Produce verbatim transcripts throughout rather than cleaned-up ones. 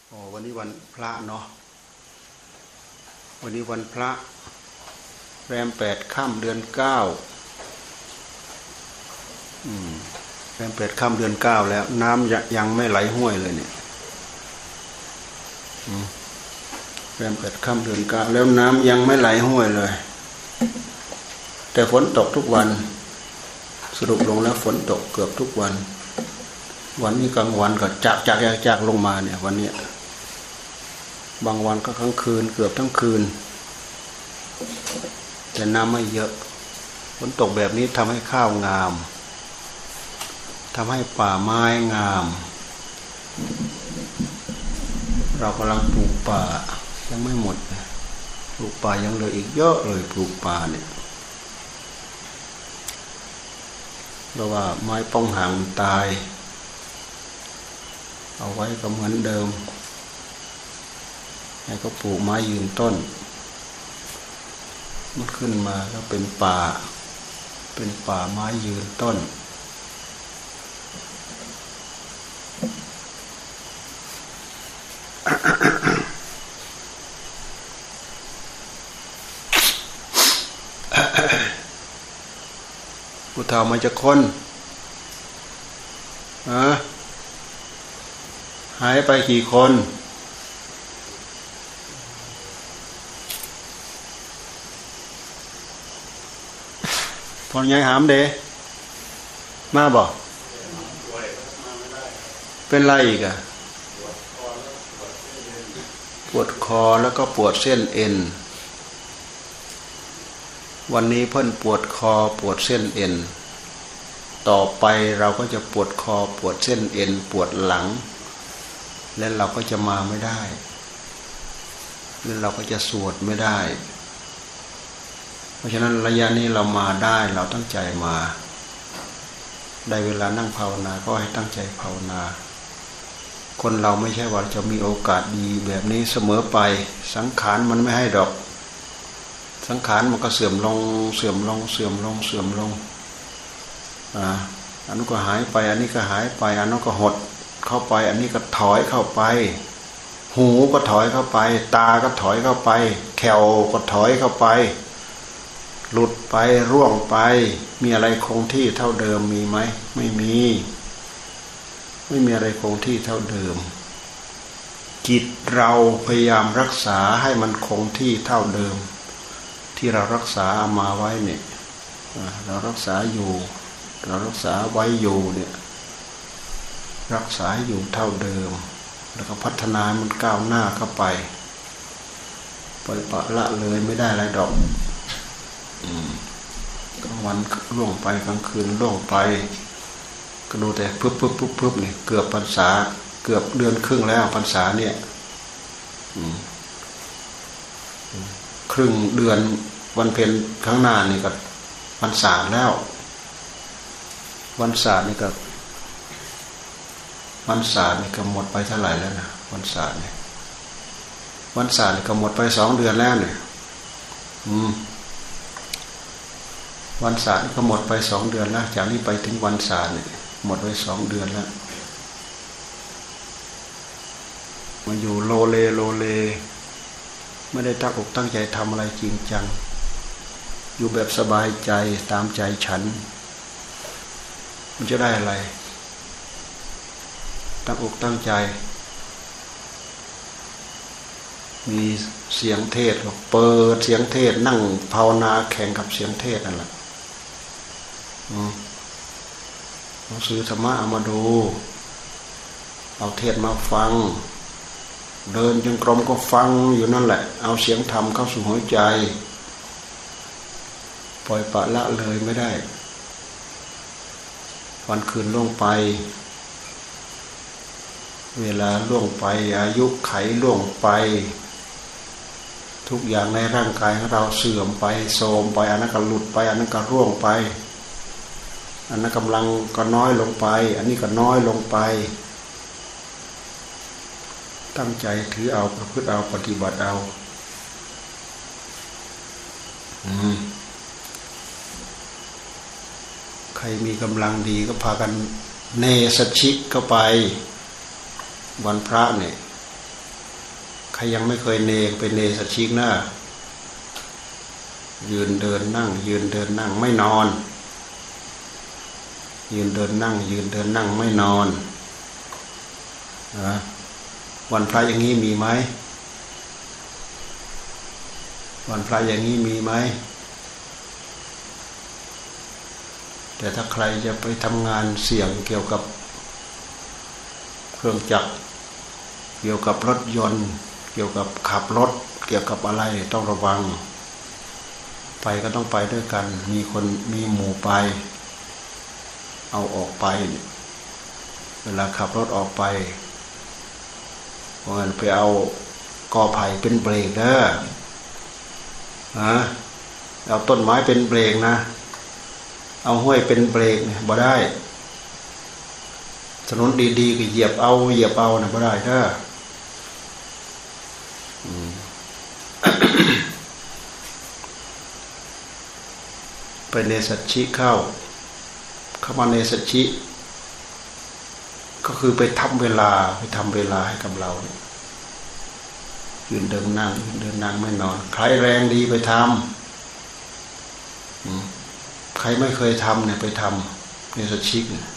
อ๋อวันนี้วันพระเนาะวันนี้วันพระแรมแปดค่ำเดือนเก้าอืมแรมแปดค่ำเดือนเก้าแล้วน้ำยังไม่ไหลห้วยเลยเนี่ยอืมแรมแปดค่ำเดือนเก้าแล้วน้ำยังไม่ไหลห้วยเลยแต่ฝนตกทุกวันสรุปลงแล้วฝนตกเกือบทุกวันวันนี้กลางวันก็จากจากจากลงมาเนี่ยวันนี้บางวันก็ทั้งคืนเกือบทั้งคืนแต่น้ำไม่เยอะฝนตกแบบนี้ทำให้ข้าวงามทำให้ป่าไม้งามเรากำลังปลูกป่ายังไม่หมดปลูกป่ายังเหลืออีกเยอะเลยปลูกป่าเนี่ยเพราะว่าไม้ป้องห่างตายเอาไว้ก็เหมือนเดิมให้ก็ปลูกไม้ยืนต้นมันขึ้นมาแล้วเป็นป่าเป็นป่าไม้ยืนต้นผู้เฒ่ามาจะคนฮะหายไปกี่คนพอใหญ่หามเดมาบอกเป็นไรอีกอะปวดคอแล้วก็ปวดเส้นเอ็นวันนี้เพิ่นปวดคอปวดเส้นเอ็นต่อไปเราก็จะปวดคอปวดเส้นเอ็นปวดหลังและเราก็จะมาไม่ได้และเราก็จะสวดไม่ได้เพราะฉะนั้นระยะนี้เรามาได้เราตั้งใจมาได้เวลานั่งภาวนาก็ให้ตั้งใจภาวนาคนเราไม่ใช่ว่าจะมีโอกาสดีแบบนี้เสมอไปสังขารมันไม่ให้ดอกสังขารมันก็เสื่อมลงเสื่อมลงเสื่อมลงเสื่อมลงอ่าอันนั้นก็หายไปอันนี้ก็หายไปอันนั้นก็หดเข้าไปอันนี้ก็ถอยเข้าไปหูก็ถอยเข้าไปตาก็ถอยเข้าไปแขวก็ถอยเข้าไปหลุดไปร่วงไปมีอะไรคงที่เท่าเดิมมีไหมไม่มีไม่มีอะไรคงที่เท่าเดิมจิตเราพยายามรักษาให้มันคงที่เท่าเดิมที่เรารักษามาไว้เนี่ยเรารักษาอยู่เรารักษาไว้อยู่เนี่ยรักษาอยู่เท่าเดิมแล้วก็พัฒนามันก้าวหน้าเข้าไปปล่อยปละละเลยไม่ได้อะไรดอกกลางวันล่วงไปกลางคืนล่วงไปก็ดูแต่ปึ๊บปึ๊บปึ๊บปึ๊บนี่เกือบพรรษาเกือบเดือนครึ่งแล้วพรรษาเนี่ยครึ่งเดือนวันเพ็ญข้างหน้านี่ก็วันศาสตร์แล้ววันศาสตร์นี่ก็วันศาสตร์นี่ก็หมดไปเท่าไหร่แล้วนะวันศาสตร์เนี่ยวันศาสตร์นี่ก็หมดไปสองเดือนแล้วเนี่ยอืมวันศาสตร์นี่ก็หมดไปสองเดือนแล้วจากนี้ไปถึงวันศาสตร์เนี่ยหมดไปสองเดือนแล้วมาอยู่โลเลโลเลไม่ได้ตั้งอกตั้งใจทำอะไรจริงจังอยู่แบบสบายใจตามใจฉันมันจะได้อะไรตั้งอกตั้งใจมีเสียงเทศก็เปิดเสียงเทศนั่งภาวนาแข่งกับเสียงเทศนั่นแหละหนังสือธรรมะเอามาดูเอาเทศมาฟังเดินจงกรมก็ฟังอยู่นั่นแหละเอาเสียงธรรมเข้าสู่หัวใจปล่อยปละละเลยไม่ได้วันคืนล่วงไปเวลาล่วงไปอายุไขล่วงไปทุกอย่างในร่างกายของเราเสื่อมไปโทรมไปอันนั้นก็หลุดไปอันนั้นก็ร่วงไปอันนั้นกำลังก็น้อยลงไปอันนี้ก็น้อยลงไปตั้งใจถือเอาประพฤติเอาปฏิบัติเอาอืมใครมีกำลังดีก็พากันเนสชิกเข้าไปวันพระเนี่ยรยังไม่เคยเนงไปเนสัชชิกหน้ายืนเดินนั่งยืนเดินนั่งไม่นอนยืนเดินนั่งยืนเดินนั่งไม่นอนนะวันพระอย่างนี้มีไหมวันพระอย่างนี้มีไหมแต่ถ้าใครจะไปทำงานเสี่ยงเกี่ยวกับเครื่องจักรเกี่ยวกับรถยนต์เกี่ยวกับขับรถเกี่ยวกับอะไรต้องระวังไปก็ต้องไปด้วยกันมีคนมีหมู่ไปเอาออกไปเวลาขับรถออกไปเพราะงั้นไปเอากอไผ่เป็นเบรกเด้อฮะเอาต้นไม้เป็นเบรกนะเอาห้วยเป็นเบรกเนี่ยบ่ได้ถนนดีๆก็เหยียบเอาเหยียบเอานะบ่ได้เด้อไปเนสัชชิเข้าเข้ามาเนสัชชิก็คือไปทำเวลาไปทำเวลาให้กับเรายืนเดินนั่งยืนเดินนั่งไม่นอนใครแรงดีไปทำใครไม่เคยทำเนี่ยไปทำเนสัชชิกเนี่ย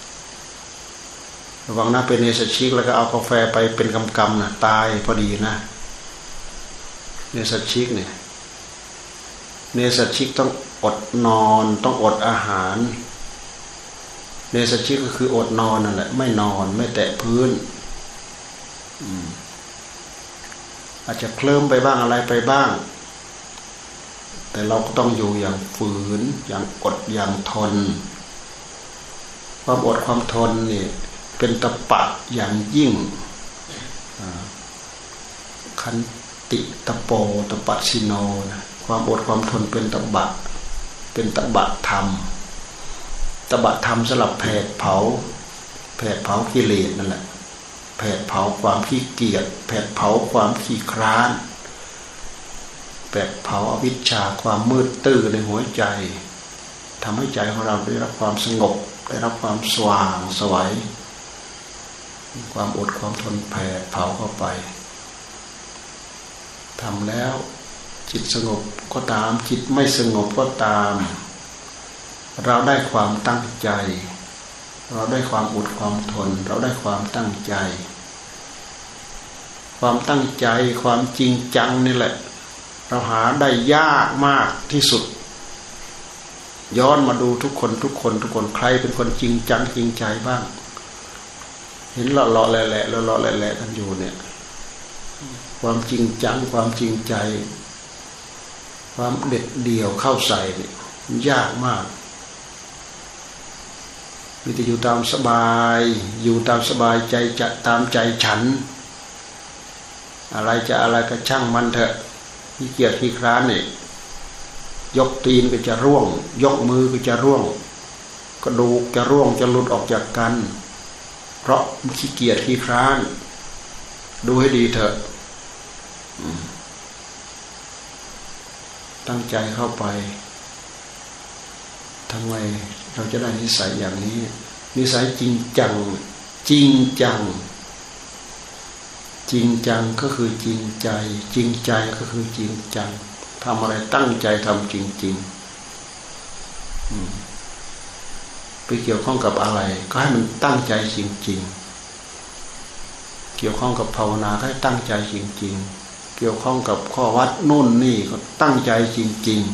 ระวังนะเป็นเนสัชชิกแล้วก็เอากาแฟไปเป็นกำกำนะตายพอดีนะเนสัชชิกเนี่ยเนสัชชิกต้องอดนอนต้องอดอาหารเนสัชชิกก็คืออดนอนนั่นแหละไม่นอนไม่แตะพื้นอาจจะเคลิ้มไปบ้างอะไรไปบ้างแต่เราก็ต้องอยู่อย่างฝืนอย่างอดอย่างทนความอดความทนนี่เป็นตปะอย่างยิ่งขันติตโปตปัสสิโนนะความอดความทนเป็นตบะเป็นตบะธรรมตบะธรรมสลับแผดเผาแผดเผากิเลสนั่นแหละแผดเผาความขี้เกียจแผดเผาความขี้คร้านแผดเผาอวิชชาความมืดตื้อในหัวใจทำให้ใจของเราได้รับความสงบได้รับความสว่างไสวความอดความทนแผดเผาเข้าไปทำแล้วจิตสงบก็ตามจิตไม่สงบก็ตามเราได้ความตั้งใจเราได้ความอดความทนเราได้ความตั้งใจความตั้งใจความจริงจังนี่แหละเราหาได้ยากมากที่สุดย้อนมาดูทุกคนทุกคนทุกคนใครเป็นคนจริงจังจริงใจบ้างเห็นเลาะเลาะแหละแหละเลาะเลาะแหละแหละกันอยู่เนี่ยความจริงจังความจริงใจความเด็ดเดี่ยวเข้าใส่เนี่ยยากมากมีแต่อยู่ตามสบายอยู่ตามสบายใจจะตามใจฉันอะไรจะอะไรก็ช่างมันเถอะขี้เกียจขี้คร้านเนี่ยยกตีนก็จะร่วงยกมือก็จะร่วงกระดูกจะร่วงจะหลุดออกจากกันเพราะขี้เกียจขี้คร้านดูให้ดีเถอะตั้งใจเข้าไปทำไมเราจะได้นิสัยอย่างนี้นิสัยจริงจังจริงจังจริงจังก็คือจริงใจจริงใจก็คือจริงจังทำอะไรตั้งใจทำจริงๆไปเกี่ยวข้องกับอะไรก็ให้มันตั้งใจจริงๆเกี่ยวข้องกับภาวนาก็ให้ตั้งใจจริงๆเกี่ยวข้องกับข้อวัดนู่นนี่ก็ตั้งใจจริง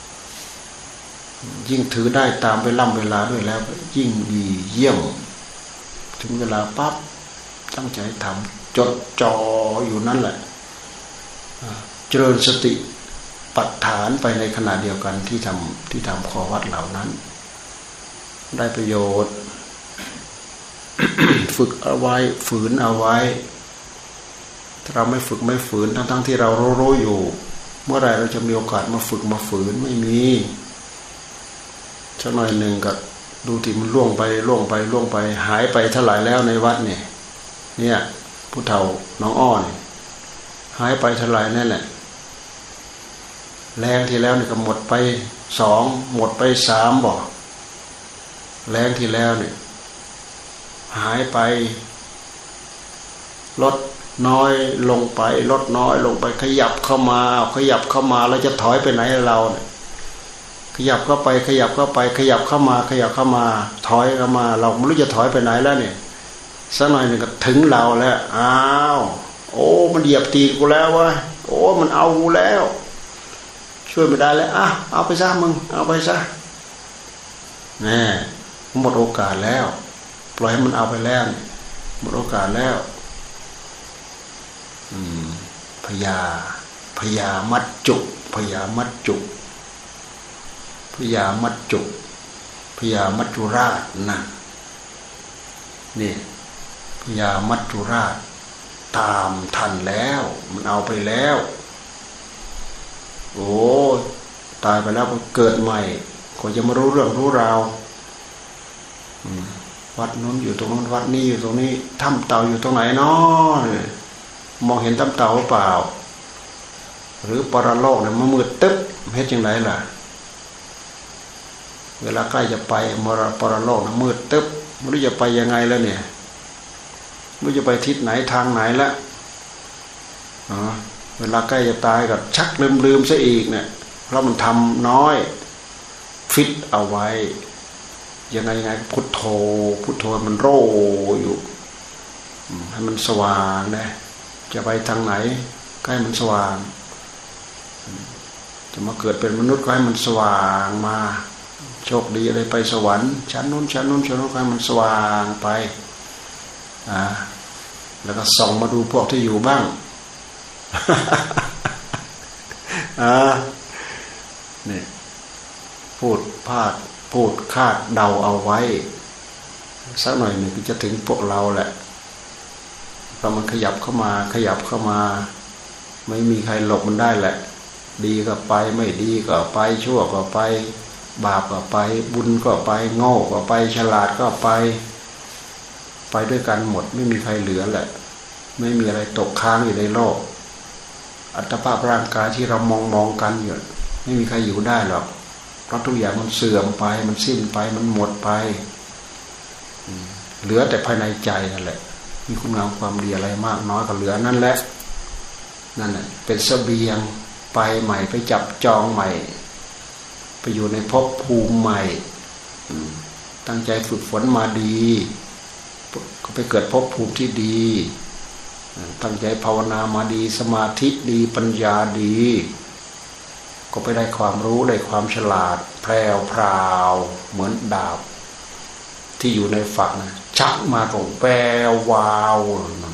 ๆยิ่งถือได้ตามไปล่ำเวลาด้วยแล้วยิ่งดีเยี่ยมถึงเวลาปั๊บตั้งใจทำจดจ่ออยู่นั่นแหละเจริญสติปัฏฐานไปในขณะเดียวกันที่ทำที่ทำข้อวัดเหล่านั้นได้ประโยชน์ ฝึกเอาไว้ฝืนเอาไว้ถ้าเราไม่ฝึกไม่ฝืนทั้งๆที่เรารู้ๆอยู่เมื่อไรเราจะมีโอกาสมาฝึกมาฝืนไม่มีสักหน่อยหนึ่งก็ดูที่มันล่วงไปล่วงไปล่วงไปหายไปเท่าไหร่แล้วในวัดเนี่ยเนี่ยผู้เฒ่าน้องอ้อนหายไปเท่าไหร่นั่นแหละแรงที่แล้วนี่ก็หมดไปสองหมดไปสามบอกแรงที่แล้วเนี่ยหายไปลดน้อยลงไปลดน้อยลงไปขยับเข้ามาขยับเข้ามาแล้วจะถอยไปไหนเราเนี่ยขยับเข้าไปขยับเข้าไปขยับเข้ามาขยับเข้ามาถอยเข้ามาเราไม่รู้จะถอยไปไหนแล้วเนี่ยสักหน่อยหนึ่งก็ถึงเราแล้วอ้าวโอ้มันเหยียบตีกูแล้ววะโอ้มันเอากูแล้วช่วยไม่ได้แล้วอ่ะเอาไปซะมึงเอาไปซะแน่หมดโอกาสแล้วปล่อยให้มันเอาไปแล้วหมดโอกาสแล้วอืมพญาพญามัจจุพญามัจจุพญามัจจุพญามัจจุราชนั่นนี่พญามัจจุราชตามทันแล้วมันเอาไปแล้วโอ้ตายไปแล้วก็เกิดใหม่ก็จะมารู้เรื่องรู้ราววัดนู้นอยู่ตรงนู้นวัดนี้อยู่ตรงนี้ถ้ำเต่าอยู่ตรงไหนเนาะมองเห็นถ้ำเต่าหรือเปล่าหรือปรโลกเนี่ยมันมืดตึ๊บเฮ็ดยังไงล่ะเวลาใกล้จะไปมรปรโลกนะมืดตึ๊บไม่รู้จะไปยังไงแล้วเนี่ยไม่รู้จะไปทิศไหนทางไหนละอ๋อเวลาใกล้จะตายก็ชักลืมลืมซะอีกเนี่ยเพราะมันทำน้อยฟิตเอาไว้ยังไงยังไงพุทโธพุทโธมันโรอยู่ให้มันสว่างนะจะไปทางไหนใกล้มันสว่างจะมาเกิดเป็นมนุษย์ก็ให้มันสว่างมาโชคดีอะไรไปสวรรค์ชั้นนู้นชั้นนู้นชั้นนู้นให้มันสว่างไปอ่าแล้วก็ส่องมาดูพวกที่อยู่บ้างอ่าเนี่ยพูดพาดพูดคาดเดาเอาไว้สักหน่อยหนึ่งจะถึงพวกเราแหละพอมันขยับเข้ามาขยับเข้ามาไม่มีใครหลบมันได้แหละดีก็ไปไม่ดีก็ไปชั่วก็ไปบาปก็ไปบุญก็ไปโง่ก็ไปฉลาดก็ไปไปด้วยกันหมดไม่มีใครเหลือแหละไม่มีอะไรตกค้างอยู่ในโลกอัตภาพร่างกายที่เรามองมองกันอยู่ไม่มีใครอยู่ได้หรอกเพราะทุกอย่างมันเสื่อมไปมันสิ้นไปมันหมดไปเหลือแต่ภายในใจนั่นแหละมีคุณงามความดีอะไรมากน้อยก็เหลือนั่นแหละนั่นแหละเป็นเสบียงไปใหม่ไปจับจองใหม่ไปอยู่ในภพภูมิใหม่ตั้งใจฝึกฝนมาดีก็ไปเกิดภพภูมิที่ดีตั้งใจภาวนามาดีสมาธิดีปัญญาดีก็ไปได้ความรู้ได้ความฉลาดแพรวพราวเหมือนดาบที่อยู่ในฝักนะชักมาก็แวววาว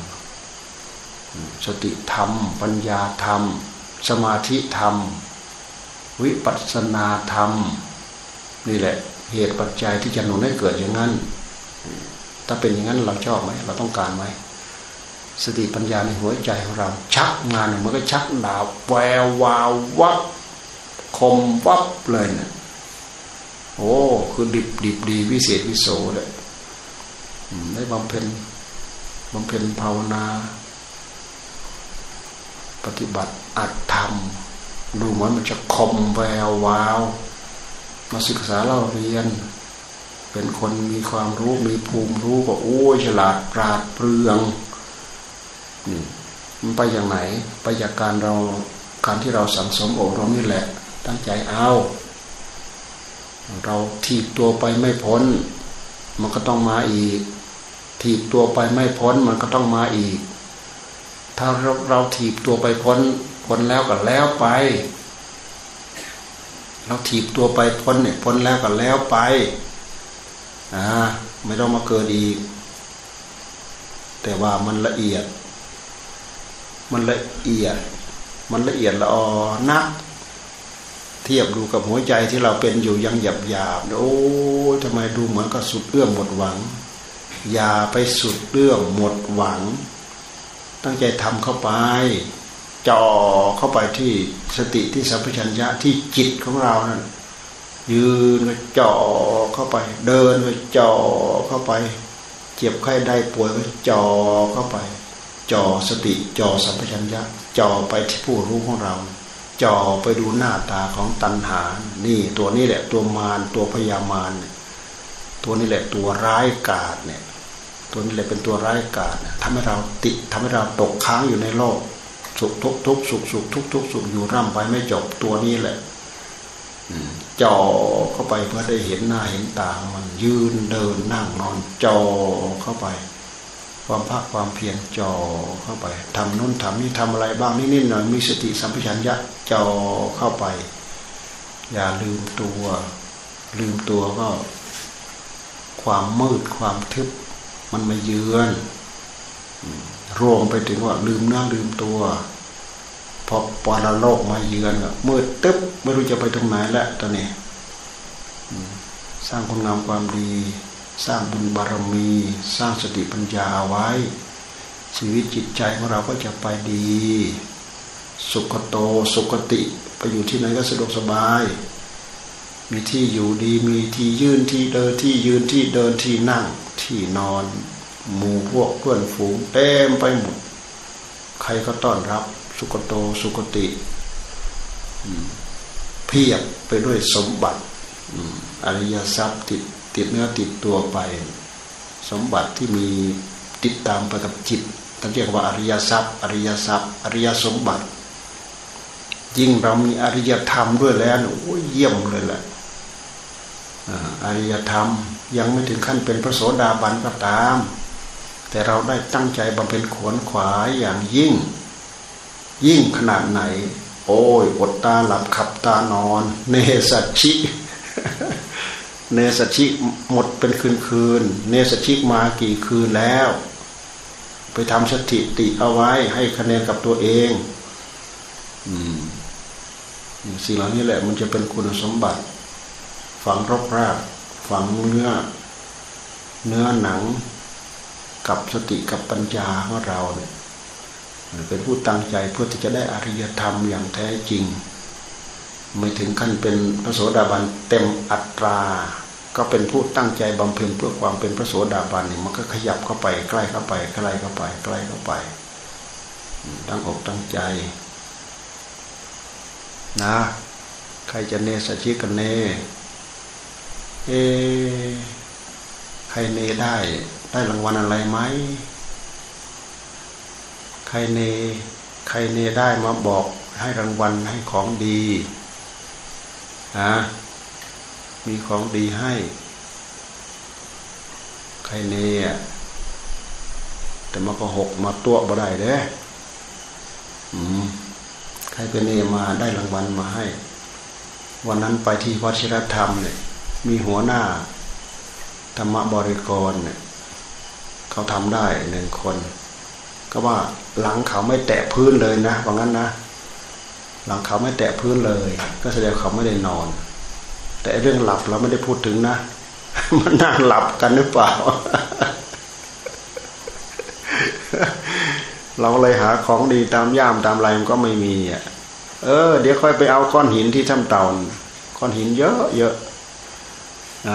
สติธรรมปัญญาธรรมสมาธิธรรมวิปัสสนาธรรมนี่แหละเหตุปัจจัยที่จะหนุนให้เกิดอย่างนั้นถ้าเป็นอย่างนั้นเราชอบไหมเราต้องการไหมสติปัญญาในหัวใจของเราชักงานมันก็ชักดาบแวววาววับคมวับเลยเนี่ยโอ้คือดิบดิบดีวิเศษวิโสเลยได้บำเพ็ญบำเพ็ญภาวนาปฏิบัติอัตธรรมดูเหมือนมันจะคมแวววาวมาศึกษาเราเรียนเป็นคนมีความรู้มีภูมิรู้ก็โอ้ยฉลาดปราดเปรื่องนี่มันไปอย่างไหนไปจากการเราการที่เราสังสมอบรมนี่แหละตั้งใจเอาเราถีบตัวไปไม่พ้นมันก็ต้องมาอีกถีบตัวไปไม่พ้นมันก็ต้องมาอีกถ้าเราเราถีบตัวไปพ้นพ้นแล้วก็แล้วไปเราถีบตัวไปพ้นเนี่ยพ้นแล้วก็แล้วไปอ่าไม่ต้องมาเกิดอีกแต่ว่ามันละเอียดมันละเอียดมันละเอียดละออนักเทียบดูกับหัวใจที่เราเป็นอยู่ยังหยาบหยาบโอ้ทำไมดูเหมือนกับสุดเอื้อมหมดหวังอย่าไปสุดเอื้อมหมดหวังตั้งใจทำเข้าไปจ่อเข้าไปที่สติที่สัมปชัญญะที่จิตของเรานั่นยืนก็จ่อเข้าไปเดินก็จ่อเข้าไปเจ็บไข้ได้ป่วยก็จ่อเข้าไปจ่อสติจ่อสัมปชัญญะจ่อไปที่ผู้รู้ของเราจ่อไปดูหน้าตาของตัณหานี่ตัวนี้แหละตัวมารตัวพยามารตัวนี้แหละตัวร้ายกาจเนี่ยตัวนี้แหละเป็นตัวร้ายกาจทำให้เราติดทำให้เราตกค้างอยู่ในโลกสุขทุกทุกสุขสุขทุกทุกสุขอยู่ร่ำไปไม่จบตัวนี้แหละจ่อเข้าไปเพื่อได้เห็นหน้าเห็นตามันยืนเดินนั่งนอนจ่อเข้าไปความภาคความเพียรจ่อเข้าไปทำนู่นทำนี่ทำอะไรบ้างนิดๆหน่อยมีสติสัมปชัญญะจ่อเข้าไปอย่าลืมตัวลืมตัวก็ความมืดความทึบมันมาเยือนรวมไปถึงว่าลืมเนื้อลืมตัวพอปรโลกมาเยือนก็มืดตึ๊บไม่รู้จะไปตรงไหนแล้วตอนนี้สร้างคุณงามความดีสร้างบุญบารมีสร้างสติปัญญาไว้ชีวิตจิตใจของเราก็จะไปดีสุขโตสุขติไปอยู่ที่ไหนก็สะดวกสบายมีที่อยู่ดีมีที่ยืนที่เดินที่ยืนที่เดินที่นั่งที่นอนหมู่พวกเพื่อนฝูงเต็มไปหมดใครก็ต้อนรับสุขโตสุขติเพียบไปด้วยสมบัติอริยทรัพย์ติดติดเนื้อติดตัวไปสมบัติที่มีติดตามไปกับจิตท่านเรียกว่าอริยทรัพย์อริยทรัพย์อริยสมบัติยิ่งเรามีอริยธรรมด้วยแล้วโอ้ยเยี่ยมเลยแหละอริยธรรมยังไม่ถึงขั้นเป็นพระโสดาบันก็ตามแต่เราได้ตั้งใจบำเพ็ญขวนขวายอย่างยิ่งยิ่งขนาดไหนโอ้ยอดตาหลับขับตานอนเนสัชชิเนสัชชิหมดเป็นคืนคืนเนสัชชิมากี่คืนแล้วไปทำสถิติเอาไว้ให้คะแนนกับตัวเองอืมสิ่งเหล่านี้แหละมันจะเป็นคุณสมบัติฝังรกรากฝังเนื้อเนื้อหนังกับสติกับปัญญาของเราเนี่ยเป็นผู้ตั้งใจเพื่อที่จะได้อริยธรรมอย่างแท้จริงไม่ถึงขั้นเป็นพระโสดาบันเต็มอัตราก็เป็นผู้ตั้งใจบำเพ็ญเพื่อความเป็นพระโสดาบันนี่มันก็ขยับเข้าไปใกล้เข้าไปใกล้เข้าไปใกล้เข้าไปตั้งอกตั้งใจนะใครจะเนสัชชิกันเนเอใครเนได้ได้รางวัลอะไรไหมใครเนใครเนได้มาบอกให้รางวัลให้ของดีฮะมีของดีให้ใครเนอ่ะแต่มันก็หกมาตัวบ่ได้เด้อืมใครเป็นเนมาได้รางวัลมาให้วันนั้นไปที่วัดชิรธรรมเนี่ยมีหัวหน้าธรรมบริกรเนี่ยเขาทำได้หนึ่งคนก็ว่าหลังเขาไม่แตะพื้นเลยนะว่างั้นนะหลังเขาไม่แตะพื้นเลยก็แสดงเขาไม่ได้นอนแต่เรื่องหลับเราไม่ได้พูดถึงนะมันนั่งหลับกันหรือเปล่า เราเลยหาของดีตามย่ามตามไรมันก็ไม่มีอ่ะเออเดี๋ยวค่อยไปเอาก้อนหินที่ถ้ำเต่าก้อนหินเยอะเยอะนะ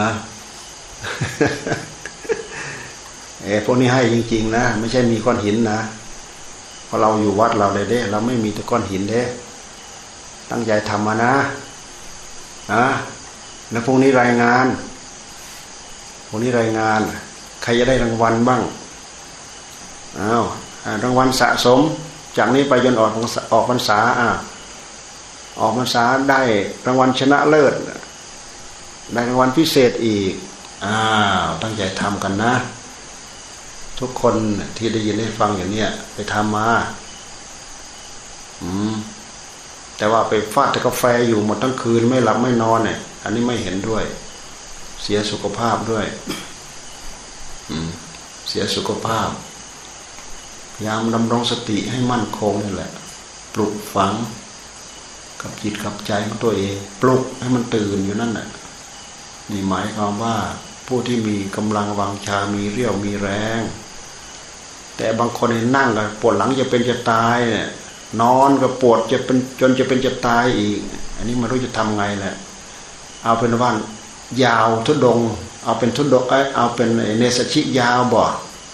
เออพวกนี้ให้จริงๆนะไม่ใช่มีก้อนหินนะเพราะเราอยู่วัดเราเลยเด้เราไม่มีแต่ก้อนหินเด้ตั้งใจทำมานะนะแล้วพวกนี้รายงานพวกนี้รายงานใครจะได้รางวัลบ้างอ้าวรางวัลสะสมจากนี้ไปจนออกออกพรรษาอ่ะออกพรรษาได้รางวัลชนะเลิศได้รางวัลพิเศษอีกอ้าวตั้งใจทำกันนะทุกคนที่ได้ยินได้ฟังอย่างเนี้ยไปทำมาอืมแต่ว่าไปฟาดแต่กาแฟอยู่หมดทั้งคืนไม่หลับไม่นอนเนี่ยอันนี้ไม่เห็นด้วยเสียสุขภาพด้วยอืมเสียสุขภาพพยายามดำรงสติให้มั่นคงนี่แหละปลุกฝังกับจิตกับใจของตัวเองปลุกให้มันตื่นอยู่นั่นแหละนี่หมายความว่าผู้ที่มีกำลังวังชามีเรี่ยวมีแรงแต่บางคนนั่งก็ปวดหลังจะเป็นจะตายเนี่ยนอนก็ปวดจะเป็นจนจะเป็นจะตายอีกอันนี้ไม่รู้จะทำไงแหละเอาเป็นว่ายาวทุดงเอาเป็นทุดงเอาเป็นเนสัชชิยาวบ่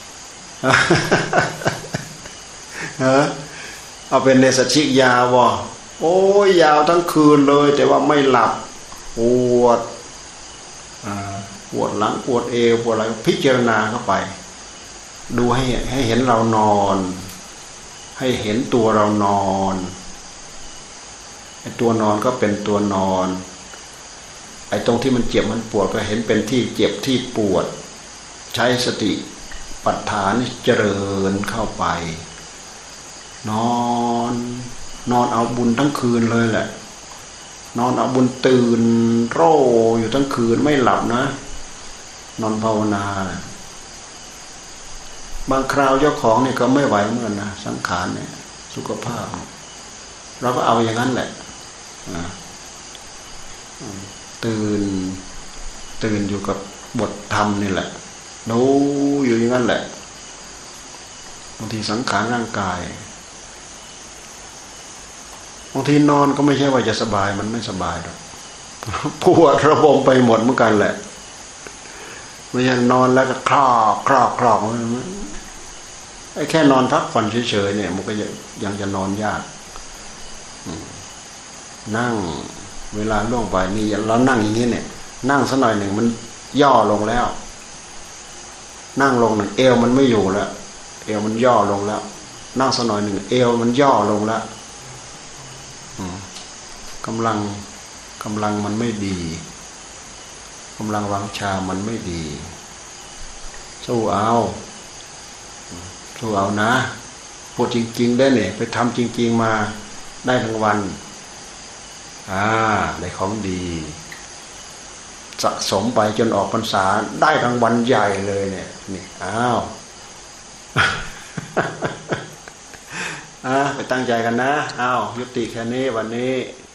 เออเอาเป็นเนสัชชิยาวบ่โอ้ยยาวทั้งคืนเลยแต่ว่าไม่หลับปวดปวดหลังปวดเอวปวดอะไรพิจารณาเข้าไปดูให้ให้เห็นเรานอน ให้เห็นตัวเรานอนไอ้ตัวนอนก็เป็นตัวนอนไอ้ตรงที่มันเจ็บมันปวดก็เห็นเป็นที่เจ็บที่ปวดใช้สติปัฏฐานเจริญเข้าไปนอนนอนเอาบุญทั้งคืนเลยแหละนอนเอาบุญตื่นโร่อยู่ทั้งคืนไม่หลับนะนอนภาวนาบางคราวเจ้าของเนี่ยก็ไม่ไหวเหมือนกันนะสังขารเนี่ยสุขภาพเราก็เอาอย่างนั้นแหละตื่นตื่นอยู่กับบทธรรมนี่แหละดูอยู่อย่างนั้นแหละบางทีสังขารร่างกายบางทีนอนก็ไม่ใช่ว่าจะสบายมันไม่สบายหรอกปวดระบมไปหมดเหมือนกันแหละไม่ใช่นอนแล้วก็คลอกคลอกคลอกไอ้แค่นอนพักผ่อนเฉยๆเนี่ยมันก็ยังจะนอนยากนั่งเวลาล่วงไปนี่เรานั่งอย่างนี้เนี่ยนั่งสักหน่อยหนึ่งมันย่อลงแล้วนั่งลงหนึ่งเอวมันไม่อยู่แล้วเอวมันย่อลงแล้วนั่งสักหน่อยหนึ่งเอวมันย่อลงแล้วกำลังกำลังมันไม่ดีกำลังวังชามันไม่ดีสู้เอาสู้เอานะพูดจริงๆได้เนี่ยไปทำจริงๆมาได้ทั้งวันอ่าได้ของดีสะสมไปจนออกพรรษาได้รางวัลใหญ่เลยเนี่ยนี่อ้าวอ่าไปตั้งใจกันนะอ้าวยุติแค่นี้วันนี้